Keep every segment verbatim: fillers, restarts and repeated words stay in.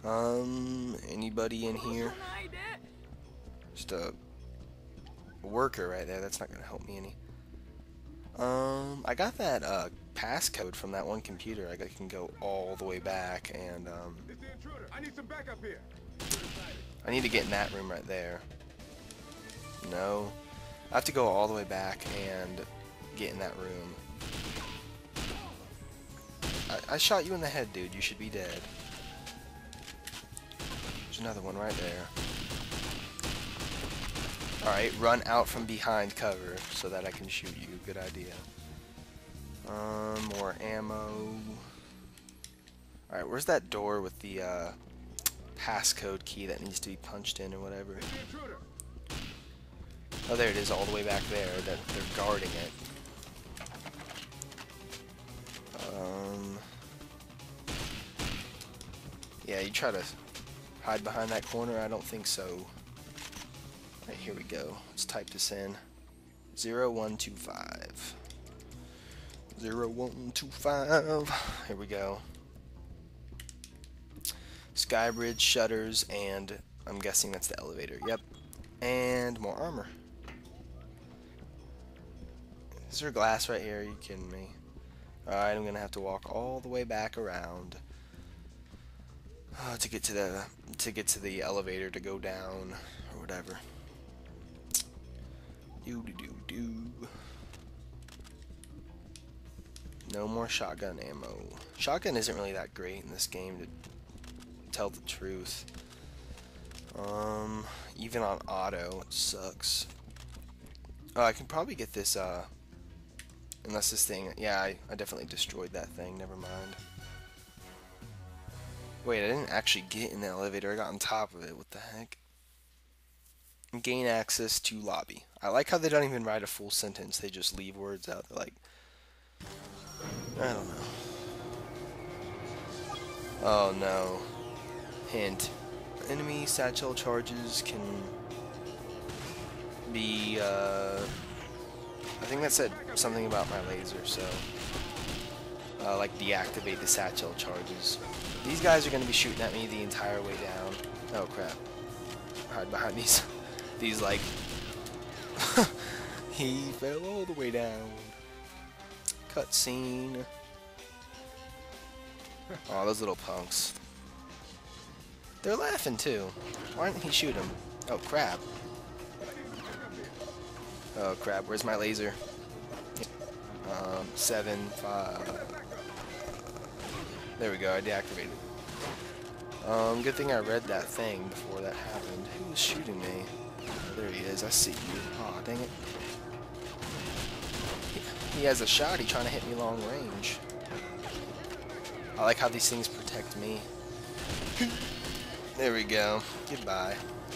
Um, anybody in here? Just a worker right there. That's not gonna help me any. Um, I got that uh, passcode from that one computer. I can go all the way back, and um, I need some backup here. I need to get in that room right there. No, I have to go all the way back and get in that room. I, I shot you in the head, dude. You should be dead. There's another one right there. Alright, run out from behind cover so that I can shoot you. Good idea. Um, more ammo. Alright, where's that door with the uh, passcode key that needs to be punched in or whatever? Oh, there it is, all the way back there. That they're guarding it. Um, yeah, you try to hide behind that corner? I don't think so. Right, here we go. Let's type this in. zero one two five. zero one two five. Here we go. Skybridge, shutters, and I'm guessing that's the elevator. Yep. And more armor. Is there glass right here? Are you kidding me? Alright, I'm gonna have to walk all the way back around uh, to get to the to get to the elevator to go down or whatever. Do do do do. No more shotgun ammo. Shotgun isn't really that great in this game, to tell the truth. Um, even on auto, it sucks. Oh, I can probably get this. Uh, unless this thing. Yeah, I, I definitely destroyed that thing. Never mind. Wait, I didn't actually get in the elevator. I got on top of it. What the heck? Gain access to lobby. I like how they don't even write a full sentence. They just leave words out. They're like, I don't know. Oh no. Hint. Enemy satchel charges can be, uh... I think that said something about my laser, so... Uh, like, deactivate the satchel charges. These guys are going to be shooting at me the entire way down. Oh crap. Hide behind these... These, like... He fell all the way down. Cutscene. Oh, those little punks. They're laughing too. Why didn't he shoot him? Oh crap. Oh crap, where's my laser? Um, seven, five. There we go, I deactivated. Um, good thing I read that thing before that happened. Who was shooting me? Oh, there he is, I see you. Aw, dang it. He, he has a shotty trying to hit me long range. I like how these things protect me. There we go. Goodbye.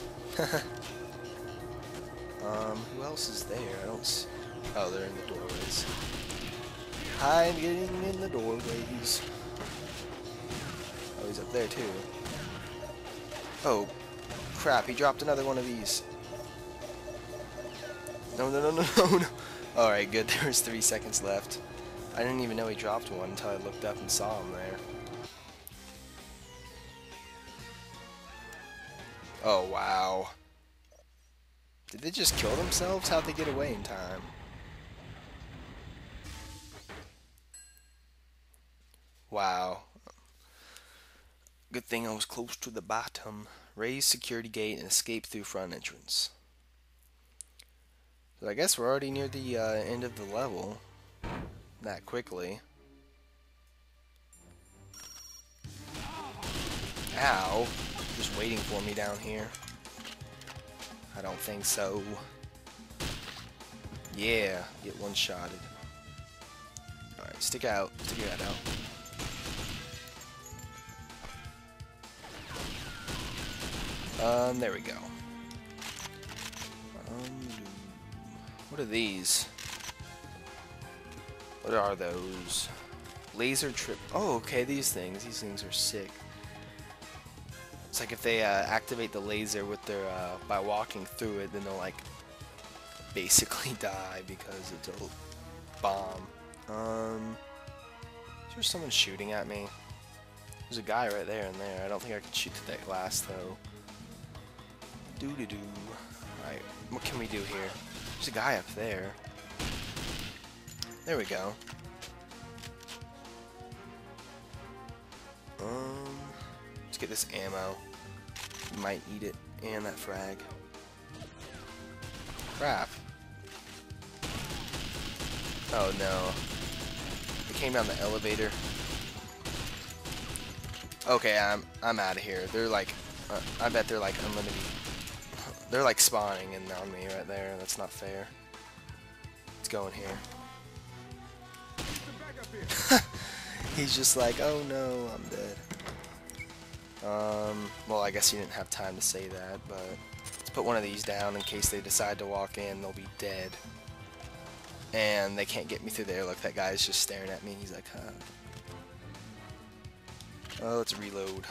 um, who else is there? I don't s Oh, they're in the doorways. I'm getting in the doorways. Oh, he's up there too. Oh, crap, he dropped another one of these. No, no, no, no, no, no. Alright, good, there was three seconds left. I didn't even know he dropped one until I looked up and saw him there. Oh, wow. Did they just kill themselves? How'd they get away in time? Wow. Good thing I was close to the bottom. Raise security gate and escape through front entrance. But I guess we're already near the uh, end of the level. That quickly. Ow. Just waiting for me down here. I don't think so. Yeah, get one-shotted. Alright, stick out. Stick your head out. Um, there we go. Um, what are these? What are those? Laser trip. Oh, okay, these things. These things are sick. It's like if they uh, activate the laser with their uh, by walking through it, then they'll like basically die because it's a bomb. Um, is there someone shooting at me? There's a guy right there and there. I don't think I can shoot to that glass though. Doo doo doo. Alright, what can we do here? There's a guy up there. There we go. Um, let's get this ammo. Might eat it. And that frag. Crap. Oh no. They came down the elevator. Okay, I'm I'm out of here. They're like, uh, I bet they're like unlimited. They're like spawning in on me right there. That's not fair. Let's go in here. He's just like, oh no, I'm dead. Um, well, I guess you didn't have time to say that, but let's put one of these down in case they decide to walk in. They'll be dead. And they can't get me through there. Look, that guy's just staring at me. He's like, huh. Oh, let's reload.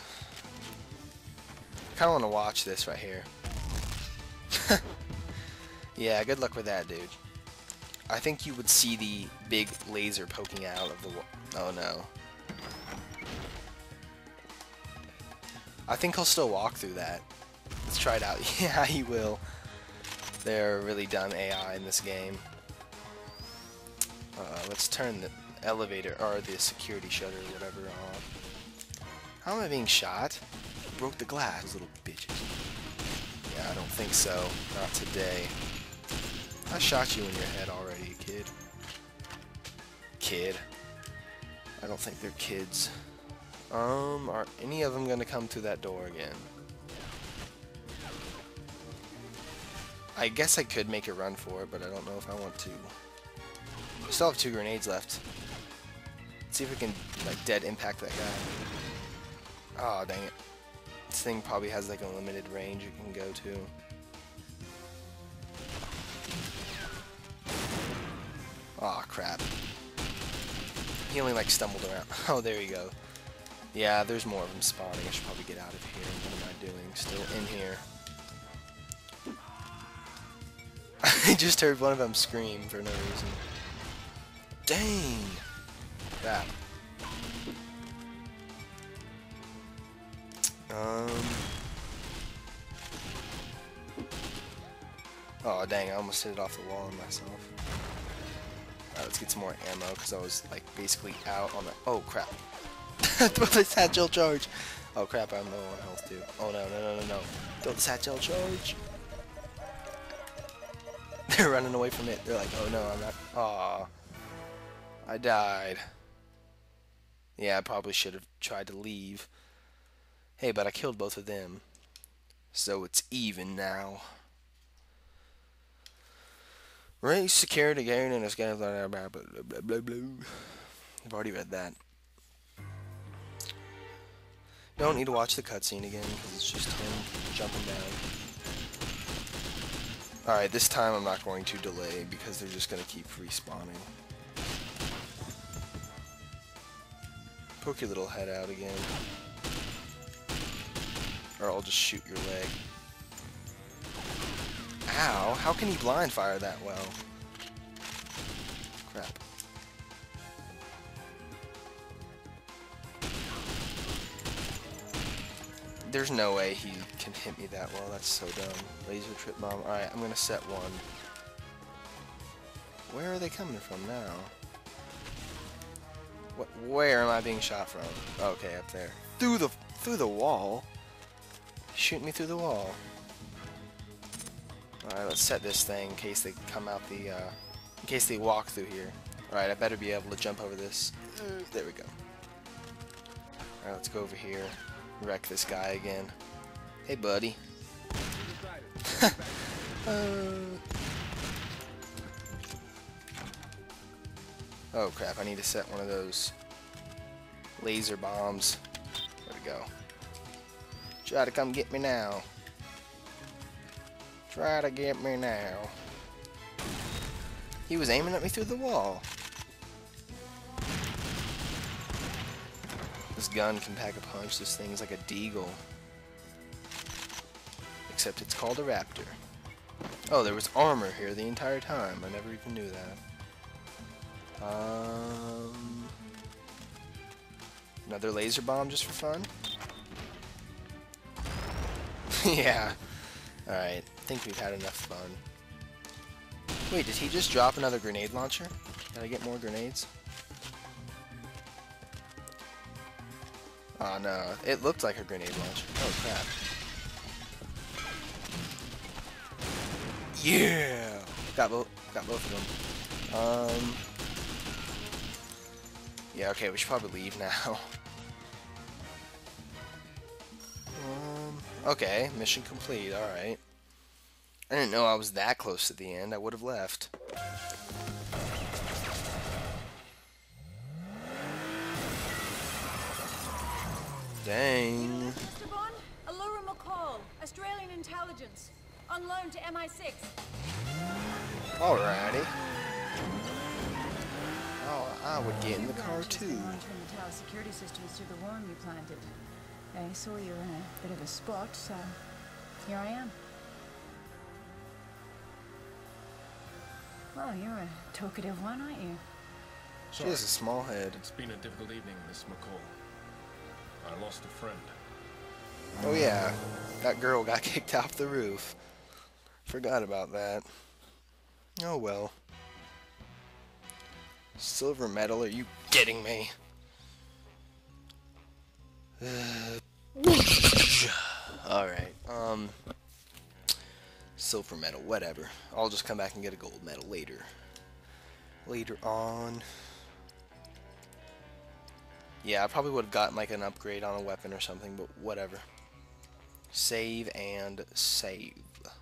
I kind of want to watch this right here. Yeah, good luck with that, dude. I think you would see the big laser poking out of the wall. Oh, no. I think he'll still walk through that. Let's try it out. Yeah, he will. They're really dumb A I in this game. Uh, let's turn the elevator, or the security shutter, or whatever, on. How am I being shot? Broke the glass, little bitches. Yeah, I don't think so. Not today. I shot you in your head already, kid. Kid. I don't think they're kids. Um, are any of them gonna come through that door again? I guess I could make a run for it, but I don't know if I want to. Still have two grenades left. Let's see if we can, like, dead impact that guy. Oh, dang it. This thing probably has, like, a limited range it can go to. Aw, oh, crap. He only, like, stumbled around. Oh, there you go. Yeah, there's more of them spawning. I should probably get out of here. What am I doing? Still in here. I just heard one of them scream for no reason. Dang! Crap. Um. Oh, dang, I almost hit it off the wall on myself. Alright, let's get some more ammo, because I was, like, basically out on the... Oh, crap. Throw the satchel charge! Oh, crap, I'm low on health, too. Oh, no, no, no, no, no. Throw the satchel charge! They're running away from it. They're like, oh, no, I'm not... Aw. I died. Yeah, I probably should have tried to leave. Hey, but I killed both of them. So it's even now. Race security gain and it's gonna blah blah blah blah blah blah. I've already read that. Don't need to watch the cutscene again because it's just him jumping down. Alright, this time I'm not going to delay because they're just gonna keep respawning. Poke your little head out again. Or I'll just shoot your leg. Ow, how can he blind fire that well? Crap. There's no way he can hit me that well, that's so dumb. Laser trip bomb. Alright, I'm gonna set one. Where are they coming from now? What, where am I being shot from? Okay, up there. Through the, through the wall? Shoot me through the wall. Alright, let's set this thing in case they come out the, uh, in case they walk through here. Alright, I better be able to jump over this. Uh, there we go. Alright, let's go over here. Wreck this guy again. Hey, buddy. uh... Oh, crap, I need to set one of those laser bombs. There we go. Try to come get me now. Try to get me now. He was aiming at me through the wall. This gun can pack a punch. This thing's like a deagle. Except it's called a raptor. Oh, there was armor here the entire time. I never even knew that. Um... Another laser bomb just for fun? Yeah. Alright, I think we've had enough fun. Wait, did he just drop another grenade launcher? Did I get more grenades? Oh no, it looked like a grenade launcher. Oh crap. Yeah! Got both, got both of them. Um... Yeah, okay, we should probably leave now. um, okay, mission complete, alright. I didn't know I was that close to the end. I would have left. Dang. Mister Bond, Allura McCall, Australian intelligence, on loan to M I six. Alrighty. Oh, I would get in the car too. Monitoring the tower security systems through the worm you planted. I saw you in a bit of a spot, so here I am. Well, you're a talkative one, aren't you? She has a small head. It's been a difficult evening, Miss McCall. I lost a friend. Oh yeah, that girl got kicked off the roof. Forgot about that. Oh well. Silver medal, are you kidding me? Alright, um... silver medal, whatever. I'll just come back and get a gold medal later. Later on. Yeah, I probably would have gotten like an upgrade on a weapon or something, but whatever. Save and save.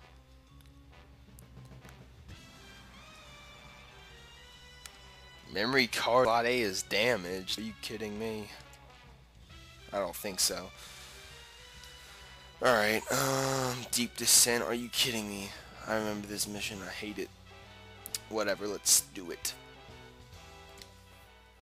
Memory card slot A is damaged. Are you kidding me? I don't think so. Alright, um, Deep Descent. Are you kidding me? I remember this mission. I hate it. Whatever, let's do it.